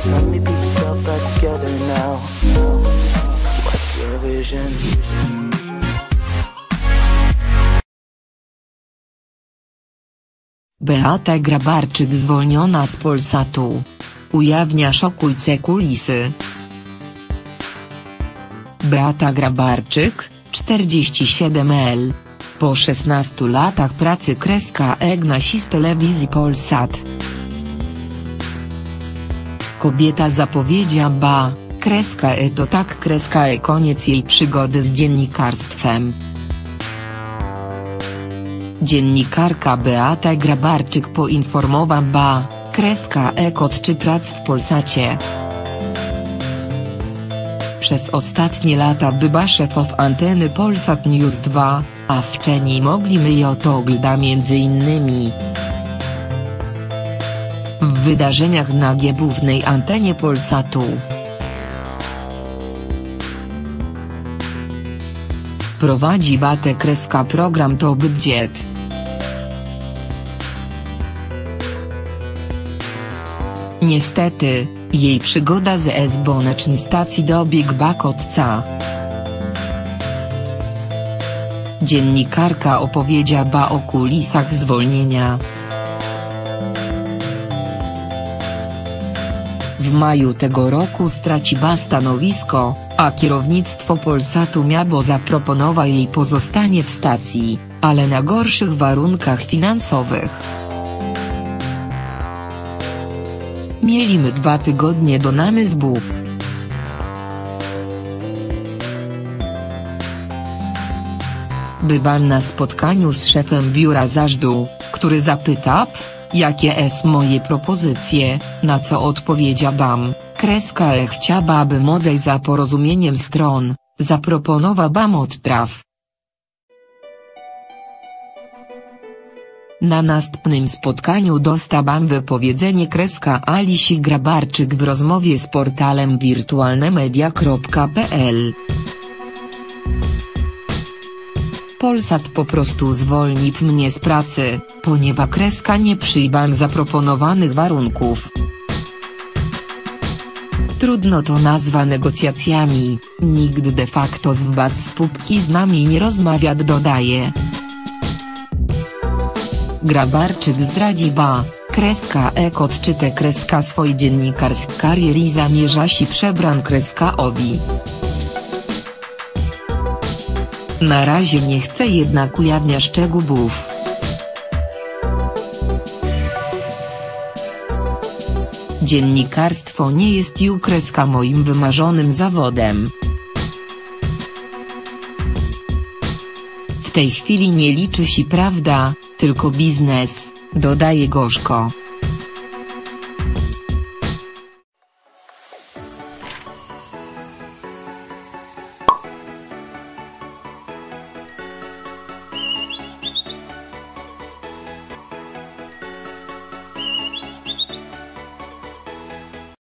so many pieces all back together now. What's your vision? Beata Grabarczyk zwolniona z Polsatu. Ujawnia szokujące kulisy. Beata Grabarczyk, 47 po 16 latach pracy _egna z telewizji Polsat. Kobieta zapowiedziała to tak koniec jej przygody z dziennikarstwem. Dziennikarka Beata Grabarczyk poinformowała czy prac w Polsacie. Przez ostatnie lata była szefów anteny Polsat News 2, a wcześniej mogliśmy ją to oglądać m.in. w wydarzeniach na głównej antenie Polsatu. Prowadzi Beatę program To by dziet. Niestety, jej przygoda z zbonecznej stacji dobiegła końca. Dziennikarka opowiedziała o kulisach zwolnienia. W maju tego roku straciła stanowisko, a kierownictwo Polsatu miało zaproponować jej pozostanie w stacji, ale na gorszych warunkach finansowych. Mieliśmy 2 tygodnie do namysłu. Byłam na spotkaniu z szefem biura zarządu, który zapytał, jakie są moje propozycje, na co odpowiedziałam, chciałabym odejść za porozumieniem stron, zaproponowałam odpraw. Na następnym spotkaniu dostałam wypowiedzenie Alisi Grabarczyk w rozmowie z portalem wirtualnemedia.pl. Polsat po prostu zwolnił mnie z pracy, ponieważ nie przyjęłam zaproponowanych warunków. Trudno to nazwać negocjacjami, nikt de facto z władz spółki z nami nie rozmawia, dodaje. Grabarczyk zdradziła, swojej dziennikarskiej kariery zamierza się przebrać owi. Na razie nie chcę jednak ujawniać szczegółów. Dziennikarstwo nie jest już moim wymarzonym zawodem. W tej chwili nie liczy się prawda, tylko biznes, dodaje gorzko.